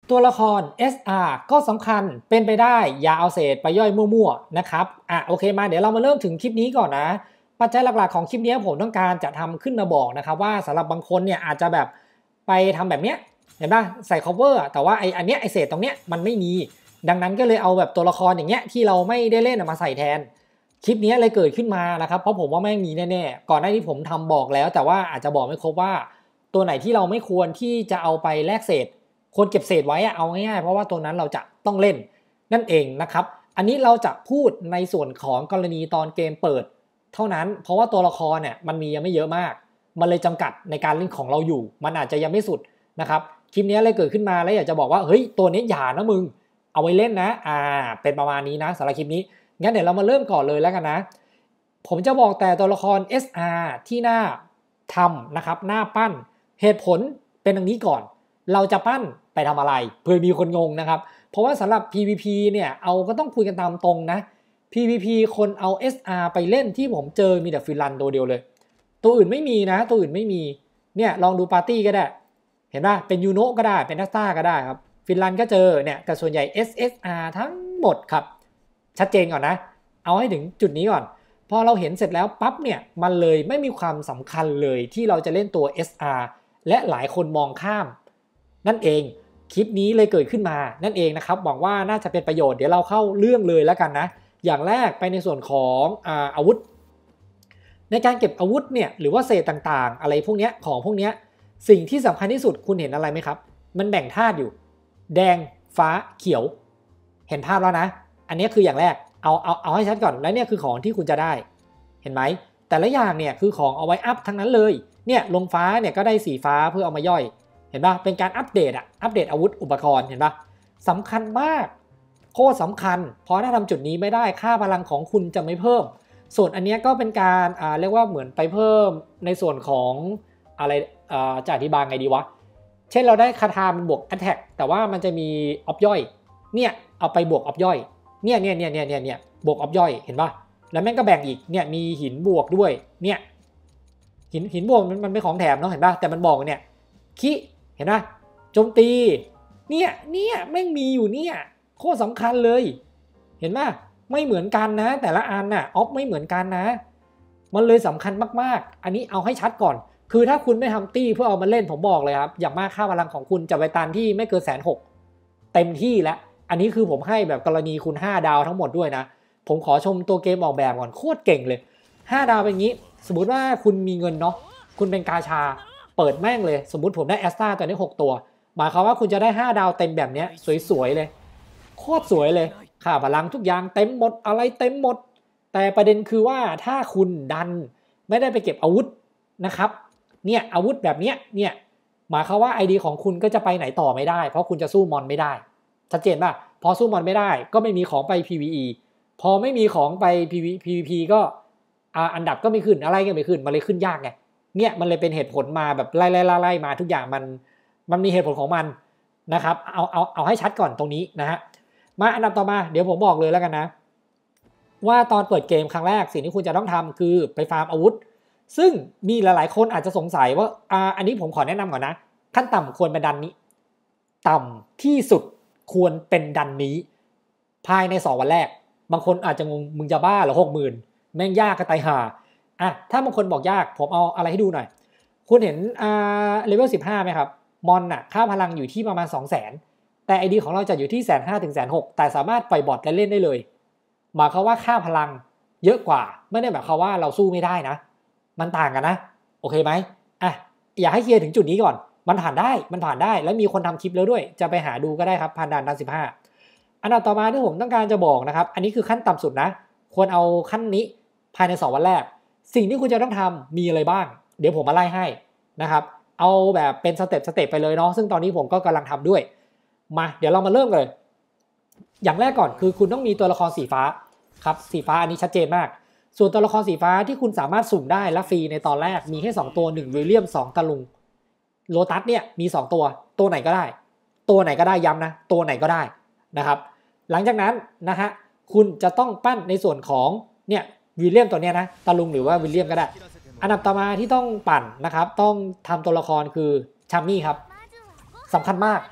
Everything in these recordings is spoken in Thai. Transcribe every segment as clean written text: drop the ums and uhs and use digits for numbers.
ตัวละคร SR ก็สำคัญเป็นไปได้อย่าเอาเศษไปย่อยมั่วๆนะครับโอเคมาเดี๋ยวเรามาเริ่มถึงคลิปนี้ก่อนนะปัจจัยหลักๆของคลิปนี้ผมต้องการจะทำขึ้นมาบอกนะครับว่าสำหรับบางคนเนี่ยอาจจะแบบไปทำแบบเนี้ยเห็นป่ะใส่ cover แต่ว่าอันเนี้ยเศษตรงเนี้ยมันไม่มีดังนั้นก็เลยเอาแบบตัวละครอย่างเงี้ยที่เราไม่ได้เล่นมาใส่แทนคลิปนี้เลยเกิดขึ้นมานะครับเพราะผมว่าแม่งมีแน่ๆก่อนหน้านี้ผมทำบอกแล้วแต่ว่าอาจจะบอกไม่ครบว่าตัวไหนที่เราไม่ควรที่จะเอาไปแลกเศษควรเก็บเศษไว้เอาง่ายๆเพราะว่าตัวนั้นเราจะต้องเล่นนั่นเองนะครับอันนี้เราจะพูดในส่วนของกรณีตอนเกมเปิดเท่านั้นเพราะว่าตัวละครเนี่ยมันมียังไม่เยอะมากมันเลยจำกัดในการเล่นของเราอยู่มันอาจจะยังไม่สุดนะครับคลิปนี้เลยเกิดขึ้นมาแล้วอยากจะบอกว่าเฮ้ยตัวนี้อย่านะมึงเอาไว้เล่นนะเป็นประมาณนี้นะสำหรับคลิปนี้งั้นเดี๋ยวเรามาเริ่มก่อนเลยแล้วกันนะผมจะบอกแต่ตัวละคร SR ที่น่าทำนะครับหน้าปั้นเหตุผลเป็นดังนี้ก่อนเราจะปั้นไปทำอะไรเพื่อมีคนงงนะครับเพราะว่าสำหรับ PVP เนี่ยเอาก็ต้องคุยกันตามตรงนะ PVP คนเอา SR ไปเล่นที่ผมเจอมีแต่ฟินแลนด์ตัวเดียวเลยตัวอื่นไม่มีนะตัวอื่นไม่มีเนี่ยลองดูปาร์ตี้ก็ได้เห็นป่ะเป็นยูโนะก็ได้เป็นนัสตาก็ได้ครับฟินแลนด์ก็เจอเนี่ยแต่ส่วนใหญ่ SSR ทั้งหมดครับชัดเจนก่อนนะเอาให้ถึงจุดนี้ก่อนพอเราเห็นเสร็จแล้วปั๊บเนี่ยมันเลยไม่มีความสำคัญเลยที่เราจะเล่นตัว SR และหลายคนมองข้ามนั่นเองคลิปนี้เลยเกิดขึ้นมานั่นเองนะครับหวังว่าน่าจะเป็นประโยชน์เดี๋ยวเราเข้าเรื่องเลยแล้วกันนะอย่างแรกไปในส่วนของอาวุธในการเก็บอาวุธเนี่ยหรือว่าเศษต่างๆอะไรพวกนี้ของพวกนี้สิ่งที่สำคัญที่สุดคุณเห็นอะไรไหมครับมันแบ่งธาตุอยู่แดงฟ้าเขียวเห็นภาพแล้วนะอันนี้คืออย่างแรกเอาให้ชัดก่อนแล้วเนี่ยคือของที่คุณจะได้เห็นไหมแต่ละอย่างเนี่ยคือของเอาไว้อัพทั้งนั้นเลยเนี่ยลงฟ้าเนี่ยก็ได้สีฟ้าเพื่อเอามาย่อยเห็นป่ะเป็นการอัปเดตอาวุธอุปกรณ์เห็นป่ะสำคัญมากโคตรสำคัญเพราะถ้าทำจุดนี้ไม่ได้ค่าพลังของคุณจะไม่เพิ่มส่วนอันนี้ก็เป็นการเรียกว่าเหมือนไปเพิ่มในส่วนของอะไรจะอธิบายไงดีวะเช่นเราได้คาถามันบวก attack แต่ว่ามันจะมีออฟย่อยเนี่ยเอาไปบวกออฟย่อยเนี่ยบวกออฟย่อยเห็นป่ะแล้วแม่งก็แบ่งอีกเนี่ยมีหินบวกด้วยเนี่ยหินบวกมันเป็นของแถมเนาะเห็นป่ะแต่มันบอกเนี่ยคิเห็นป่ะโจมตีเนี่ยแม่งมีอยู่เนี่ยโคตรสำคัญเลยเห็นป่ะไม่เหมือนกันนะแต่ละอันน่ะออฟไม่เหมือนกันนะมันเลยสำคัญมากๆอันนี้เอาให้ชัดก่อนคือถ้าคุณไม่ทำตี้เพื่อเอามาเล่นผมบอกเลยครับอย่างมากค่าพลังของคุณจะไปตันที่ไม่เกิน160,000เต็มที่แล้วอันนี้คือผมให้แบบกรณีคุณ5ดาวทั้งหมดด้วยนะผมขอชมตัวเกมออกแบบก่อนโคตรเก่งเลย5ดาวเป็นอย่างนี้สมมุติว่าคุณมีเงินเนาะคุณเป็นกาชาเปิดแม่งเลยสมมุติผมได้แอสตาตัวนี้6ตัวหมายความว่าคุณจะได้5ดาวเต็มแบบนี้สวยๆเลยโคตรสวยเลยค่าพลังทุกอย่างเต็มหมดอะไรเต็มหมดแต่ประเด็นคือว่าถ้าคุณดันไม่ได้ไปเก็บอาวุธนะครับเนี่ยอาวุธแบบนี้เนี่ยหมายความว่า ID ของคุณก็จะไปไหนต่อไม่ได้เพราะคุณจะสู้มอนไม่ได้ชัดเจนป่ะพอสู้มอนไม่ได้ก็ไม่มีของไป PVE พอไม่มีของไป PVP ก็อันดับก็ไม่ขึ้นอะไรก็ไม่ขึ้นมันเลยขึ้นยากไงเนี่ยมันเลยเป็นเหตุผลมาแบบไล่มาทุกอย่างมันมีเหตุผลของมันนะครับเอาให้ชัดก่อนตรงนี้นะฮะมาอันดับต่อมาเดี๋ยวผมบอกเลยแล้วกันนะว่าตอนเปิดเกมครั้งแรกสิ่งที่คุณจะต้องทำคือไปฟาร์มอาวุธซึ่งมีหลายๆคนอาจจะสงสัยว่าอันนี้ผมขอแนะนำก่อนนะขั้นต่ำควรเป็นดันนี้ต่ำที่สุดควรเป็นดันนี้ภายใน2 วันแรกบางคนอาจจะงงมึงจะบ้าเหรอ60,000แม่งยากกระไตห่าถ้าบางคนบอกยากผมเอาอะไรให้ดูหน่อยคุณเห็นเลเวล15ไหมครับมอนค่าพลังอยู่ที่ประมาณ 200,000 แต่ ID ของเราจะอยู่ที่ 150,000 ถึง 160,000 แต่สามารถปล่อยบอทและเล่นได้เลยหมายความว่าค่าพลังเยอะกว่าไม่ได้หมายความว่าเราสู้ไม่ได้นะมันต่างกันนะโอเคไหมอยากให้เคลียร์ถึงจุดนี้ก่อนมันผ่านได้แล้วมีคนทำคลิปแล้วด้วยจะไปหาดูก็ได้ครับผ่านด่าน15อันดับต่อมาที่ผมต้องการจะบอกนะครับอันนี้คือขั้นต่ำสุดนะควรเอาขั้นนี้ภายใน2 วันแรกสิ่งที่คุณจะต้องทำมีอะไรบ้างเดี๋ยวผมมาไล่ให้นะครับเอาแบบเป็นสเต็ปไปเลยเนาะซึ่งตอนนี้ผมก็กำลังทำด้วยมาเดี๋ยวเรามาเริ่มกันเลยอย่างแรกก่อนคือคุณต้องมีตัวละครสีฟ้าครับสีฟ้าอันนี้ชัดเจนมากส่วนตัวละครสีฟ้าที่คุณสามารถสุ่มได้และฟรีในตอนแรกมีแค่2ตัว1วิลเลียม2ตะลุงโลตัสเนี่ยมี2ตัวไหนก็ได้ย้ำนะตัวไหนก็ได้นะครับหลังจากนั้นนะฮะคุณจะต้องปั้นในส่วนของเนี่ยวิลเลียมตัวเนี้ยนะตะลุงหรือว่าวิลเลียมก็ได้อันดับต่อมาที่ต้องปั่นนะครับต้องทำตัวละครคือชัมมี่ครับสำคัญมาก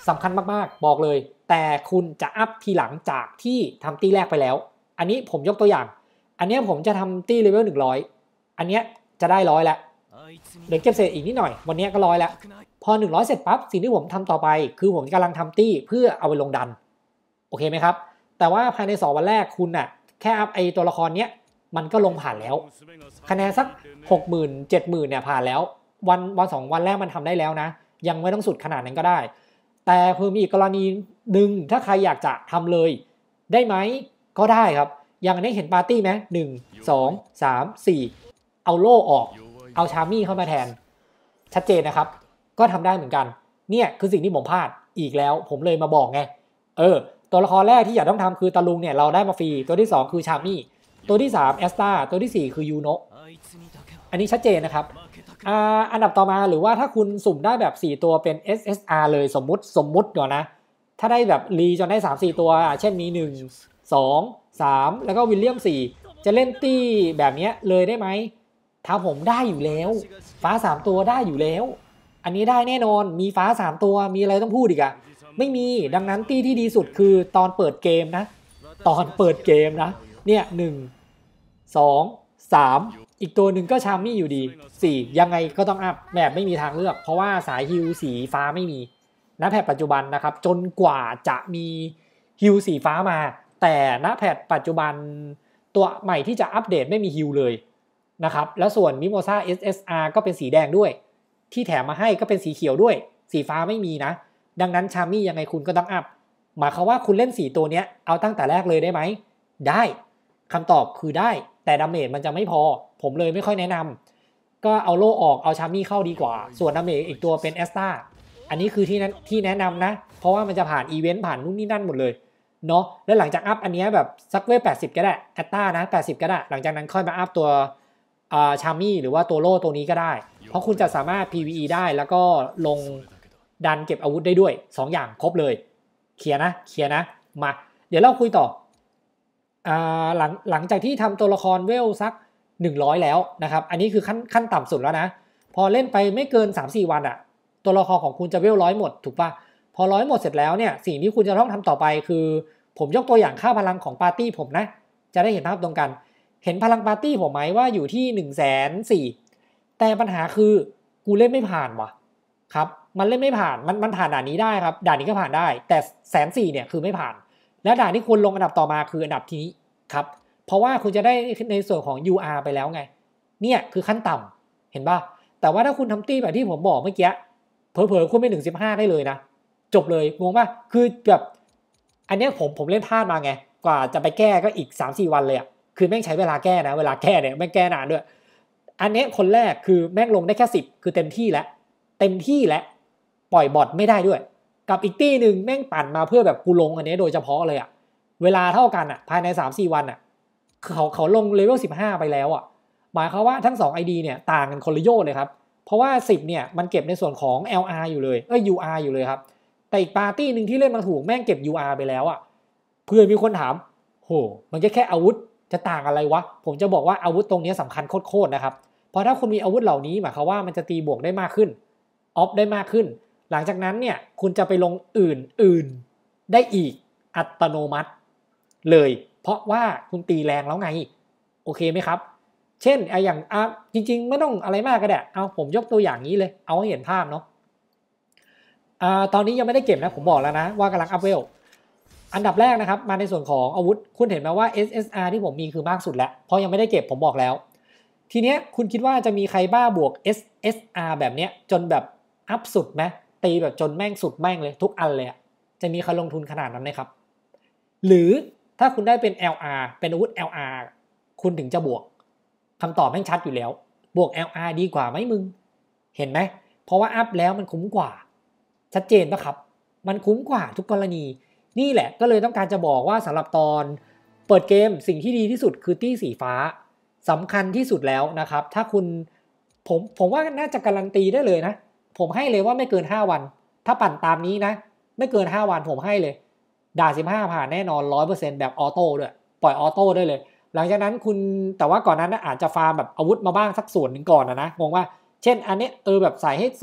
สำคัญมากๆบอกเลยแต่คุณจะอัพทีหลังจากที่ทำตีแรกไปแล้วอันนี้ผมยกตัวอย่างอันนี้ผมจะทำตีเลเวล100อันนี้จะได้100แล้วเดี๋ยวเก็บเศษอีกนิดหน่อยวันนี้ก็100แล้วพอ100เสร็จปั๊บสิ่งที่ผมทำต่อไปคือผมกำลังทำตี้เพื่อเอาไปลงดันโอเคไหมครับแต่ว่าภายใน2วันแรกคุณน่ะแค่อัพไอตัวละครเนี้ยมันก็ลงผ่านแล้วคะแนนสัก 60,000 70,000เนี่ยผ่านแล้ววัน2วันแรกมันทำได้แล้วนะยังไม่ต้องสุดขนาดนั้นก็ได้แต่เพิ่มอีกกรณีหนึ่งถ้าใครอยากจะทำเลยได้ไหมก็ได้ครับอย่างนี้เห็นปาร์ตี้ไหม1 2 3 4เอาโล่ออกเอาชามี่เข้ามาแทนชัดเจนนะครับก็ทำได้เหมือนกันเนี่ยคือสิ่งที่ผมพลาดอีกแล้วผมเลยมาบอกไงตัวละครแรกที่อยากต้องทำคือตะลุงเนี่ยเราได้มาฟรีตัวที่2คือชามี่ตัวที่3แอสตาตัวที่4คือยูโนะอันนี้ชัดเจนนะครับอันดับต่อมาหรือว่าถ้าคุณสุ่มได้แบบ4ตัวเป็น SSR เลยสมมุติก่อนนะถ้าได้แบบรีจนได้ 3-4 ตัวเช่นมี1 2 3แล้วก็วิลเลียม4จะเล่นตี้แบบนี้เลยได้ไหมถ้าผมได้อยู่แล้วฟ้า3ตัวได้อยู่แล้วอันนี้ได้แน่นอนมีฟ้า3ตัวมีอะไรต้องพูดอีกอะไม่มีดังนั้นตี้ที่ดีสุดคือตอนเปิดเกมนะตอนเปิดเกมนะเนี่ย1 2 3อีกตัวหนึ่งก็ชามี่อยู่ดี4ยังไงก็ต้องอัพแบบไม่มีทางเลือกเพราะว่าสายฮิลสีฟ้าไม่มีณแพทปัจจุบันนะครับจนกว่าจะมีฮิลสีฟ้ามาแต่ณแพทปัจจุบันตัวใหม่ที่จะอัปเดตไม่มีฮิลเลยนะครับแล้วส่วนมิโมซ่า SSR ก็เป็นสีแดงด้วยที่แถมมาให้ก็เป็นสีเขียวด้วยสีฟ้าไม่มีนะดังนั้นชามี่ยังไงคุณก็ต้องอัพหมายความว่าคุณเล่น4ตัวเนี้ยเอาตั้งแต่แรกเลยได้ไหมได้คำตอบคือได้แต่ดาเมจมันจะไม่พอผมเลยไม่ค่อยแนะนำก็เอาโล่ออกเอาชามี่เข้าดีกว่าส่วนดาเมจอีกตัวเป็นแอสตาอันนี้คือที่แนะนำนะเพราะว่ามันจะผ่านอีเวนต์ผ่านนู่นนี่นั่นหมดเลยเนาะแล้วหลังจากอัพอันนี้แบบซักเวฟ80ก็ได้แอสตานะ80ก็ได้หลังจากนั้นค่อยมาอัพตัวชามี่หรือว่าตัวโล่ตัวนี้ก็ได้เพราะคุณจะสามารถ PVE ได้แล้วก็ลงดันเก็บอาวุธได้ด้วย2อย่างครบเลยเคลียร์นะมาเดี๋ยวเราคุยต่อหลังจากที่ทำตัวละครเวลสัก100แล้วนะครับอันนี้คือขั้นต่ำสุดแล้วนะพอเล่นไปไม่เกิน 3-4 วันตัวละครของคุณจะเวล100หมดถูกปะพอ100หมดเสร็จแล้วเนี่ยสิ่งที่คุณจะต้องทำต่อไปคือผมยกตัวอย่างค่าพลังของปาร์ตี้ผมนะจะได้เห็นภาพตรงกันเห็นพลังปาร์ตี้ผมไหมว่าอยู่ที่ 104,000แต่ปัญหาคือกูเล่นไม่ผ่านว่ะครับมันเล่นไม่ผ่านมันผ่านด่านนี้ได้ครับด่านนี้ก็ผ่านได้แต่104,000เนี่ยคือไม่ผ่านและด่านที่คุณลงอันดับต่อมาคืออันดับที่นี้ครับเพราะว่าคุณจะได้ในส่วนของ UR ไปแล้วไงเนี่ยคือขั้นต่ำเห็นป่ะแต่ว่าถ้าคุณทำตี้แบบที่ผมบอกเมื่อกี้เผลอๆคุณไป15ได้เลยนะจบเลยงงป่ะคือแบบอันนี้ผมเล่นพลาดมาไงกว่าจะไปแก้ก็อีก 3-4 วันเลยคือแม่งใช้เวลาแก้นะเวลาแก้เนี่ยแม่งแก้นานด้วยอันนี้คนแรกคือแม่งลงได้แค่10คือเต็มที่แล้วปล่อยบอทไม่ได้ด้วยกับอีกตี้หนึ่งแม่งปั่นมาเพื่อแบบกูลงอันนี้โดยเฉพาะเลยเวลาเท่ากันภายใน 3-4 วันเขาลงเลเวล15ไปแล้วหมายความว่าทั้ง2 ID เนี่ยต่างกันคนละโยชน์เลยครับเพราะว่า10เนี่ยมันเก็บในส่วนของ LR อยู่เลยUR อยู่เลยครับแต่อีกปาร์ตี้นึงที่เล่นมาถูกแม่งเก็บ UR ไปแล้วเพื่อมีคนถามโหมันแค่อาวุธจะต่างอะไรวะผมจะบอกว่าอาวุธตรงนี้สำคัญโคตรนะครับเพราะถ้าคุณมีอาวุธเหล่านี้หมายความว่ามันจะตีบวกได้มากขึ้นออฟได้มากขึ้นหลังจากนั้นเนี่ยคุณจะไปลงอื่นได้อีกอัตโนมัติเลยเพราะว่าคุณตีแรงแล้วไงโอเคไหมครับเช่นอย่างจริงๆไม่ต้องอะไรมากก็ได้เอาผมยกตัวอย่างนี้เลยเอาให้เห็นภาพเนาะตอนนี้ยังไม่ได้เก็บนะผมบอกแล้วนะว่ากำลังอัพเวลอันดับแรกนะครับมาในส่วนของอาวุธคุณเห็นไหมว่า SSR ที่ผมมีคือมากสุดแล้วเพราะยังไม่ได้เก็บผมบอกแล้วทีเนี้ยคุณคิดว่าจะมีใครบ้าบวก SSR แบบเนี้ยจนแบบอัพสุดไหมตีแบบจนแม่งสุดแม่งเลยทุกอันเลยจะมีใครลงทุนขนาดนั้นไหมครับหรือถ้าคุณได้เป็น LR เป็นอาวุธ LR คุณถึงจะบวกคำตอบแม่งชัดอยู่แล้วบวก LR ดีกว่าไหมมึงเห็นไหมเพราะว่าอัพแล้วมันคุ้มกว่าชัดเจนปะครับมันคุ้มกว่าทุกกรณีนี่แหละก็เลยต้องการจะบอกว่าสำหรับตอนเปิดเกมสิ่งที่ดีที่สุดคือตี้สีฟ้าสำคัญที่สุดแล้วนะครับถ้าคุณผมว่าน่าจะการันตีได้เลยนะผมให้เลยว่าไม่เกิน5วันถ้าปั่นตามนี้นะไม่เกิน5วันผมให้เลยด่า15ผ่านแน่นอน 100% แบบออโต้ด้วยปล่อยออโต้ได้เลยหลังจากนั้นคุณแต่ว่าก่อนนั้นอาจจะฟาร์มแบบอาวุธมาบ้างสักส่วนหนึ่งก่อนนะงงว่าเช่นอันนี้แบบใส่ให้สัก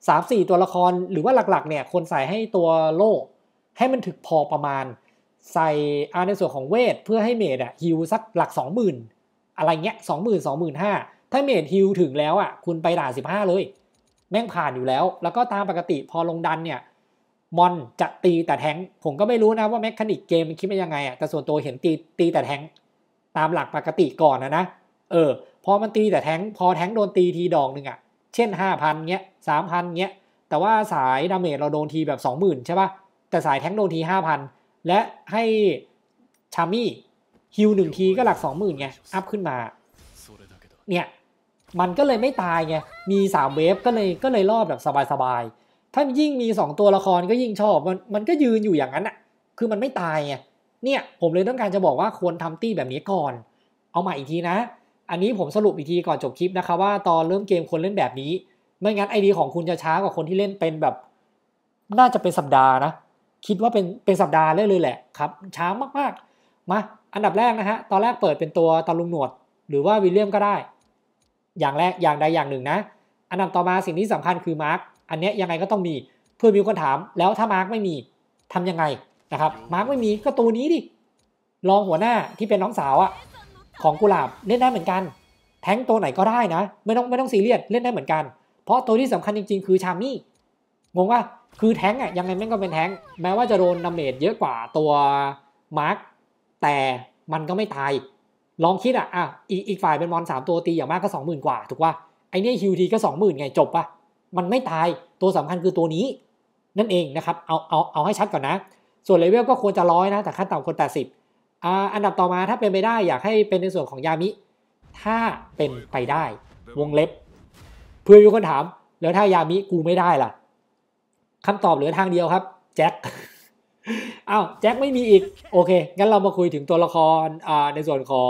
3-4 ตัวละครหรือว่าหลักๆเนี่ยคนใส่ให้ตัวโล่ให้มันถึกพอประมาณใส่ในส่วนของเวทเพื่อให้เมจฮิลสักหลัก 20,000 อะไรเงี้ย 20,000 25,000 ถ้าเมจฮิลถึงแล้วคุณไปด่าน15เลยแม่งผ่านอยู่แล้วแล้วก็ตามปกติพอลงดันเนี่ยมอนจะตีแต่แทงค์ผมก็ไม่รู้นะว่าแมคานิกเกมมันคิดมายังไงแต่ส่วนตัวเห็นตีแต่แทงค์ตามหลักปกติก่อนนะพอมันตีแต่แทงค์พอแทงค์โดนตีทีดอกนึงเช่น 5,000 เงี้ย 3,000 เงี้ยแต่ว่าสายดาเมจเราโดนทีแบบ 20,000 ใช่ป่ะแต่สายแทงค์โดนที 5,000 และให้ชามี่ฮิล1ทีก็หลัก 20,000 ไงอัพขึ้นมาเนี่ยมันก็เลยไม่ตายไงมี3เวฟก็เลยรอดแบบสบายๆถ้ายิ่งมี2ตัวละครก็ยิ่งชอบมันก็ยืนอยู่อย่างนั้นคือมันไม่ตายไงเนี่ยผมเลยต้องการจะบอกว่าควรทำตี้แบบนี้ก่อนเอาใหม่อีกทีนะอันนี้ผมสรุปอีกทีก่อนจบคลิปนะครับว่าตอนเริ่มเกมควรเล่นแบบนี้ไม่งั้นไอเดียของคุณจะช้ากว่าคนที่เล่นเป็นแบบน่าจะเป็นสัปดาห์นะคิดว่าเป็นสัปดาห์เลยแหละครับช้ามากๆมาอันดับแรกนะฮะตอนแรกเปิดเป็นตัวตะลุงหนวดหรือว่าวิลเลียมก็ได้อย่างแรกอย่างใดอย่างหนึ่งนะอันดับต่อมาสิ่งที่สำคัญคือมาร์คอันนี้ยังไงก็ต้องมีเพื่อมีคนถามแล้วถ้ามาร์คไม่มีทำยังไงนะครับมาร์คไม่มีก็ตัวนี้ดิรองหัวหน้าที่เป็นน้องสาวของกุหลาบเล่นได้เหมือนกันแทงตัวไหนก็ได้นะไม่ต้องซีเรียสเล่นได้เหมือนกันเพราะตัวที่สำคัญจริงๆคือชามี่งงว่าคือแทงยังไงแม่งก็เป็นแทงแม้ว่าจะโดนดาเมจเยอะกว่าตัวมาร์คแต่มันก็ไม่ตายลองคิดอีกฝ่ายเป็นมอน3ตัวตีอย่างมากก็ 20,000 กว่าถูกป่ะไอเนี่ยฮิวทีก็ 20,000 ไงจบป่ะมันไม่ตายตัวสำคัญคือตัวนี้นั่นเองนะครับเอาให้ชัดก่อนนะส่วนเลเวลก็ควรจะ100นะแต่ขั้นต่ำควร80อันดับต่อมาถ้าเป็นไปได้อยากให้เป็นในส่วนของยามิถ้าเป็นไปได้วงเล็บเพื่อมีคนถามแล้วถ้ายามิกูไม่ได้ล่ะคำตอบเหลือทางเดียวครับแจ็คแจ็คไม่มีอีกโอเคงั้นเรามาคุยถึงตัวละครในส่วนของ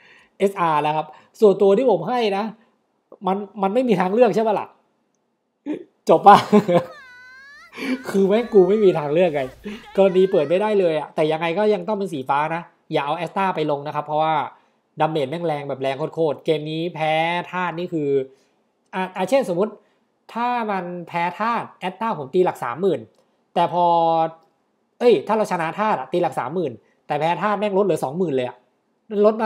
SR แล้วครับส่วนตัวที่ผมให้นะมันไม่มีทางเลือกใช่ป่ะล่ะจบป่ะ คือแม่งกูไม่มีทางเลือกไงกรณีเปิดไม่ได้เลยแต่ยังไงก็ยังต้องเป็นสีฟ้านะอย่าเอาแอสตาไปลงนะครับเพราะว่าดาเมจแม่งแรงแบบแรงโคตรเกมนี้แพ้ธาตุนี่คือเช่นสมมุติถ้ามันแพ้ธาตุแอสตาผมตีหลัก 30,000 แต่พอถ้าเราชนะธาตุตีหลัก 30,000 แต่แพ้ธาตุแม่งลดเหลือ 20,000 เลยลดมา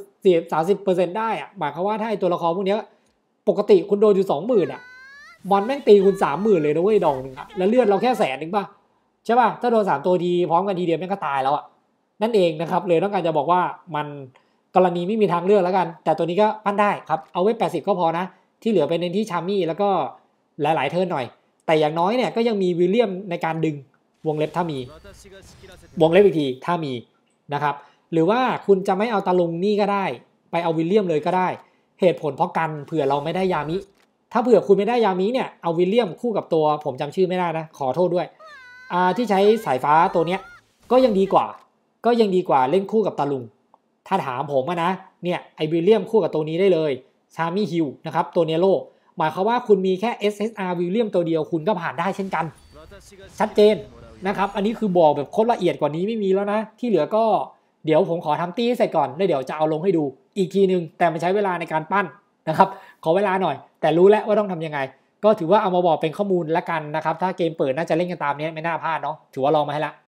30% ได้หมายความว่าถ้าไอตัวละครพวกนี้ปกติคุณโดนอยู่ 20,000บอลแม่งตีคุณ 30,000 เลยนะเว้ยดองนึงแล้วเลือดเราแค่100,000ป่ะใช่ป่ะถ้าโดน3ตัวทีพร้อมกันทีเดียวแม่งก็ตายแล้วนั่นเองนะครับเลยต้องการจะบอกว่ามันกรณีไม่มีทางเลือกแล้วกันแต่ตัวนี้ก็ปั้นได้ครับเอาไว้80ก็พอนะที่เหลือเป็นในที่ชามี่แล้วก็หลายๆเทิร์นหน่อยแต่อย่างน้อยเนี่ยก็ยังมีวิลเลียมในการดึงวงเล็บถ้ามีวงเล็บอีกทีถ้ามีนะครับหรือว่าคุณจะไม่เอาตะลุงนี่ก็ได้ไปเอาวิลเลียมเลยก็ได้เหตุผลเพราะกันเผื่อเราไม่ได้ยามิถ้าเผื่อคุณไม่ได้ยามิเนี่ยเอาวิลเลียมคู่กับตัวผมจำชื่อไม่ได้นะขอโทษด้วยที่ใช้สายฟ้าตัวเนี้ยก็ยังดีกว่าเล่นคู่กับตาลุงถ้าถามผมนะเนี่ยไอวิลเลียมคู่กับตัวนี้ได้เลยชามี่ฮิลนะครับตัวเนโรหมายความว่าคุณมีแค่ SSR วิลเลียมตัวเดียวคุณก็ผ่านได้เช่นกันชัดเจนนะครับอันนี้คือบอกแบบโคตรละเอียดกว่านี้ไม่มีแล้วนะที่เหลือก็เดี๋ยวผมขอทำตี้เสร็จก่อนแล้วเดี๋ยวจะเอาลงให้ดูอีกทีนึงแต่มันใช้เวลาในการปั้นนะครับขอเวลาหน่อยแต่รู้แล้วว่าต้องทำยังไงก็ถือว่าเอามาบอกเป็นข้อมูลละกันนะครับถ้าเกมเปิดน่าจะเล่นกันตามนี้ไม่น่าพลาดเนาะถือว่าลองมาให้ละ